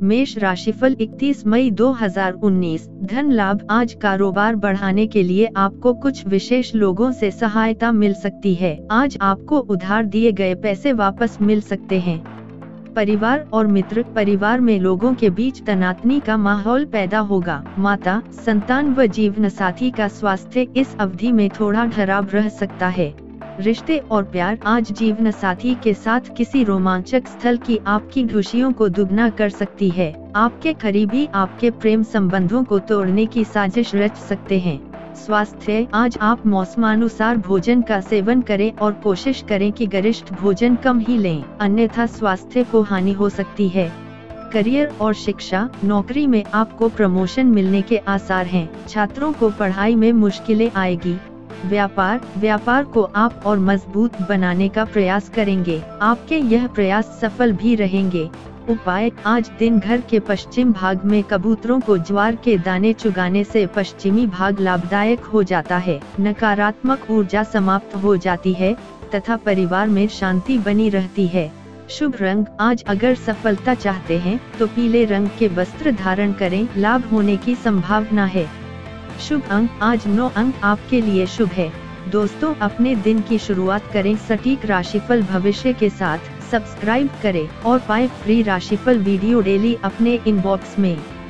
मेष राशिफल 31 मई 2019। धन लाभ। आज कारोबार बढ़ाने के लिए आपको कुछ विशेष लोगों से सहायता मिल सकती है। आज आपको उधार दिए गए पैसे वापस मिल सकते हैं। परिवार और मित्र। परिवार में लोगों के बीच तनातनी का माहौल पैदा होगा। माता, संतान व जीवन साथी का स्वास्थ्य इस अवधि में थोड़ा खराब रह सकता है। रिश्ते और प्यार। आज जीवन साथी के साथ किसी रोमांचक स्थल की आपकी खुशियों को दुगना कर सकती है। आपके करीबी आपके प्रेम संबंधों को तोड़ने की साजिश रच सकते हैं। स्वास्थ्य। आज आप मौसमानुसार भोजन का सेवन करें और कोशिश करें कि गरिष्ठ भोजन कम ही लें, अन्यथा स्वास्थ्य को हानि हो सकती है। करियर और शिक्षा। नौकरी में आपको प्रमोशन मिलने के आसार हैं। छात्रों को पढ़ाई में मुश्किलें आएगी। व्यापार को आप और मजबूत बनाने का प्रयास करेंगे। आपके यह प्रयास सफल भी रहेंगे। उपाय। आज दिन घर के पश्चिम भाग में कबूतरों को ज्वार के दाने चुगाने से पश्चिमी भाग लाभदायक हो जाता है। नकारात्मक ऊर्जा समाप्त हो जाती है तथा परिवार में शांति बनी रहती है। शुभ रंग। आज अगर सफलता चाहते हैं तो पीले रंग के वस्त्र धारण करें, लाभ होने की संभावना है। शुभ अंक। आज 9 अंक आपके लिए शुभ है। दोस्तों, अपने दिन की शुरुआत करें सटीक राशिफल भविष्य के साथ। सब्सक्राइब करें और पाएं फ्री राशिफल वीडियो डेली अपने इनबॉक्स में।